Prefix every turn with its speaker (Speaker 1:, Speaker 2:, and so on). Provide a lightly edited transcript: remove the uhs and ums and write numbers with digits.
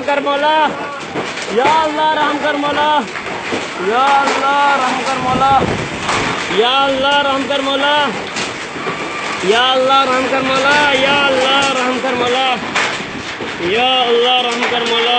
Speaker 1: कर मौला, या अल्लाह रहम कर मौला, या अल्लाह रहम कर मौला, या अल्लाह रहम कर मौला, या अल्लाह रहम कर मौला, या अल्लाह रहम कर मौला, या अल्लाह रहम कर मौला।